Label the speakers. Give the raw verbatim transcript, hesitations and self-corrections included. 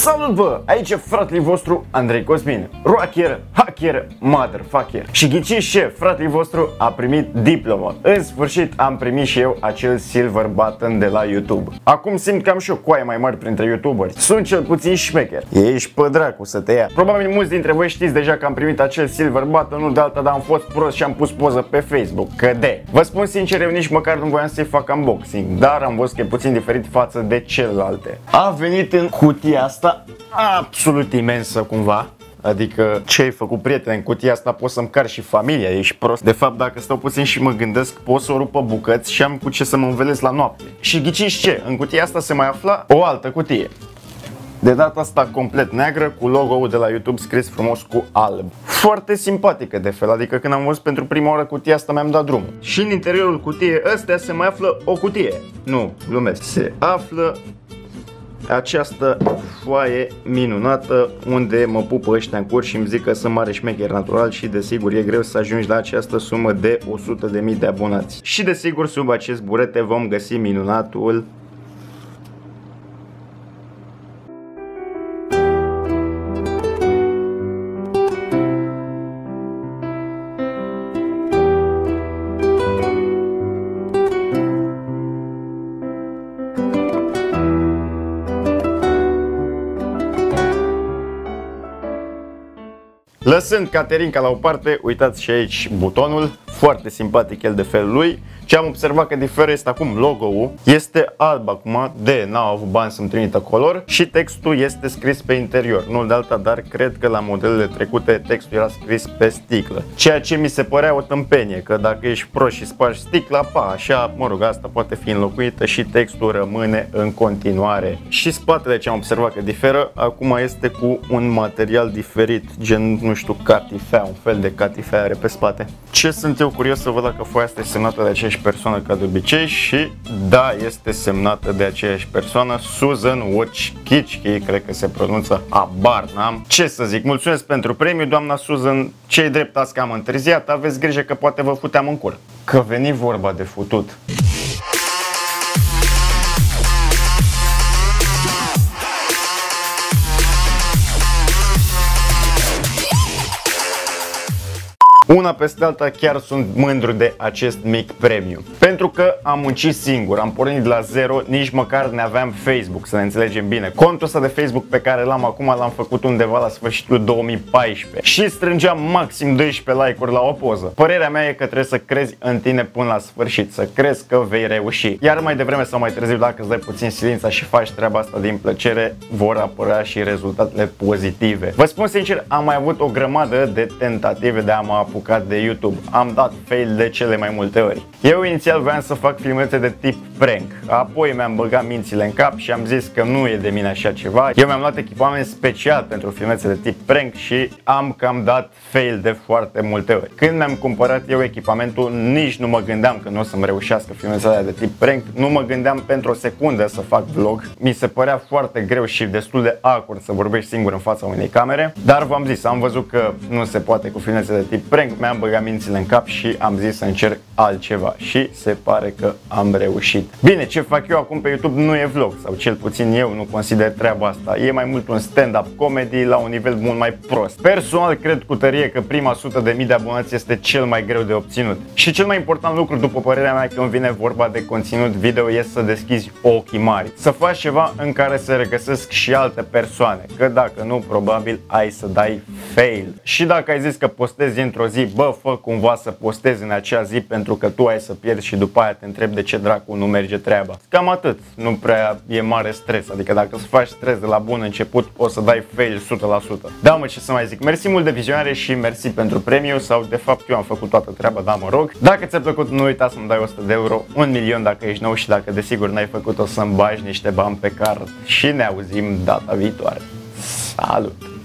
Speaker 1: Salut bă! Aici e fratele vostru Andrei Cosmin, rocker, hacker, motherfucker. Și ghiciți ce? Fratele vostru a primit diplomă. În sfârșit am primit și eu acel silver button de la YouTube. Acum simt că am și o coaie mai mari printre youtuberi. Sunt cel puțin șmecher. Ești pe dracu să te ia. Probabil mulți dintre voi știți deja că am primit acel silver button, nu de alta, dar am fost prost și am pus poză pe Facebook. Că de. Vă spun sincer, eu nici măcar nu voiam să-i fac unboxing, dar am văzut că e puțin diferit față de celelalte. A venit în cutia asta absolut imensă cumva. Adică ce ai făcut, prietene, în cutia asta poți să-mi car și familia, ești prost. De fapt, dacă stau puțin și mă gândesc, pot să o rup pe bucăți și am cu ce să mă învelesc la noapte. Și ghiciți ce? În cutia asta se mai afla o altă cutie. De data asta complet neagră, cu logo-ul de la YouTube scris frumos cu alb. Foarte simpatică de fel, adică când am văzut pentru prima oară cutia asta mi-am dat drumul. Și în interiorul cutiei ăstea se mai află o cutie. Nu, glumesc. Se află această foaie minunată unde mă pupă ăștia în cur și îmi zic că sunt mare șmecher natural și desigur e greu să ajungi la această sumă de o sută de mii de abonați. Și desigur sub acest burete vom găsi minunatul Lăsând Caterinca la o parte, uitați și aici butonul, foarte simpatic el de felul lui. Ce am observat că diferă este acum logo-ul, este alb acum, de n-au avut bani să-mi trimită color și textul este scris pe interior, nu de alta, dar cred că la modelele trecute textul era scris pe sticlă. Ceea ce mi se părea o tâmpenie, că dacă ești prost și spargi sticla, pa, așa, mă rog, asta poate fi înlocuită și textul rămâne în continuare. Și spatele, ce am observat că diferă, acum este cu un material diferit, gen, nu știu, catifea, un fel de catifea are pe spate. Ce sunt eu curios să văd dacă foaia asta e semnată de aceeași persoană ca de obicei și da, este semnată de aceeași persoană, Susan Wojcicki, cred că se pronunță, habar n-am. Ce să zic, mulțumesc pentru premiu, doamna Susan, ce-i drept azi că am întârziat, aveți grijă că poate vă futeam în cur. Că veni vorba de futut. Una peste alta chiar sunt mândru de acest mic premiu. Pentru că am muncit singur, am pornit de la zero, nici măcar ne aveam Facebook, să ne înțelegem bine. Contul ăsta de Facebook pe care l-am acum l-am făcut undeva la sfârșitul două mii paisprezece și strângeam maxim doisprezece like-uri la o poză. Părerea mea e că trebuie să crezi în tine până la sfârșit, să crezi că vei reuși. Iar mai devreme sau mai târziu, dacă îți dai puțin silința și faci treaba asta din plăcere, vor apărea și rezultatele pozitive. Vă spun sincer, am mai avut o grămadă de tentative de a mă apuca de YouTube. Am dat fail de cele mai multe ori. Eu inițial voiam să fac filmulețe de tip prank, apoi mi-am băgat mințile în cap și am zis că nu e de mine așa ceva. Eu mi-am luat echipament special pentru filmulețe de tip prank și am cam dat fail de foarte multe ori. Când mi-am cumpărat eu echipamentul, nici nu mă gândeam că nu o să-mi reușească filmulețele de tip prank, nu mă gândeam pentru o secundă să fac vlog. Mi se părea foarte greu și destul de awkward să vorbești singur în fața unei camere, dar v-am zis, am văzut că nu se poate cu filmulețe de tip prank, mi-am băgat mințile în cap și am zis să încerc altceva și se pare că am reușit. Bine, ce fac eu acum pe YouTube nu e vlog, sau cel puțin eu nu consider treaba asta. E mai mult un stand-up comedy la un nivel mult mai prost. Personal cred cu tărie că prima sută de mii de abonați este cel mai greu de obținut. Și cel mai important lucru, după părerea mea, când vine vorba de conținut video, este să deschizi ochii mari. Să faci ceva în care să regăsesc și alte persoane, că dacă nu, probabil ai să dai fail. Și dacă ai zis că postezi într-o zi, bă, fă cumva să postezi în acea zi pentru că tu ai să pierzi și după aia te întrebi de ce dracu nu merge treaba. Cam atât, nu prea e mare stres, adică dacă îți faci stres de la bun început o să dai fail o sută la sută. Da, mă, ce să mai zic, mersi mult de vizionare și mersi pentru premiu, sau de fapt eu am făcut toată treaba, da, mă rog. Dacă ți-a plăcut, nu uita să-mi dai o sută de euro, un milion dacă ești nou și dacă desigur n-ai făcut, o să-mi bagi niște bani pe card și ne auzim data viitoare. Salut!